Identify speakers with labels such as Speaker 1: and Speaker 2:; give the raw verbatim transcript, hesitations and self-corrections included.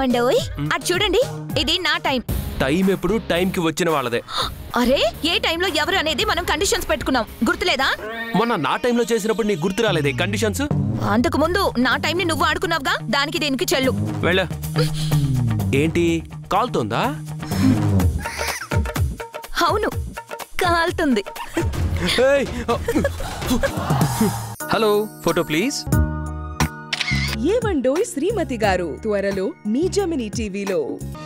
Speaker 1: ఏవండోయ్ అది చూడండి ఇది నా టైం
Speaker 2: టైం ఎప్పుడు టైం కి వచ్చిన వాళ్ళదే
Speaker 1: అరే ఏ టైంలో ఎవరు అనేది మనం కండిషన్స్ పెట్టుకున్నాం గుర్తులేదా
Speaker 2: మొన్న నా టైంలో చేసినప్పుడు నీకు గుర్తు రాలేదే కండిషన్స్
Speaker 1: అంతకు ముందు నా టైం ని నువ్వు ఆడుకున్నావుగా దానికి దీనికి చెల్లు
Speaker 2: వెళ్ళ ఏంటి కాల్తోందా
Speaker 1: అవును కాల్తుంది
Speaker 2: hello photo please
Speaker 3: Yevandoy Srimathigaru త్వరలో మీ జెమినీ టీవీలో